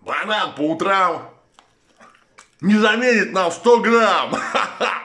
Банан по утрам не заменит нам 100 грамм.